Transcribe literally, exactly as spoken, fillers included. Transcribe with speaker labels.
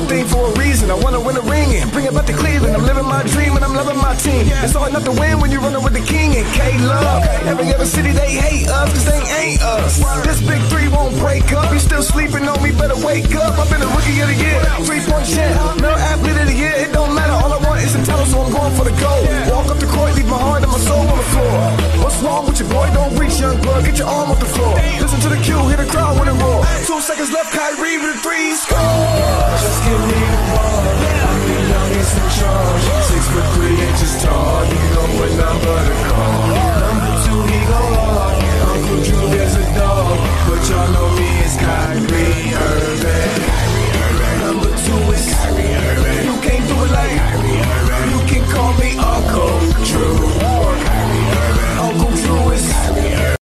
Speaker 1: everything for a reason. I wanna win a ring and bring it back to Cleveland. I'm living my dream and I'm loving my team. It's hard enough to win when you're running with the king and K-Love. Every other city they hate us cause they ain't us. This big three won't break up. You still sleeping on me, better wake up. I've been a rookie of the year, three-point champ, no athlete of the year. It don't matter, all I want is a title, so I'm going for the gold. Walk up the court, leave my heart and my soul on the floor. What's wrong with your boy? Don't reach, young blood, get your arm off the floor. Listen to the cue, hear the crowd when it roar. Two seconds left, Kyrie with a three, score. Just give me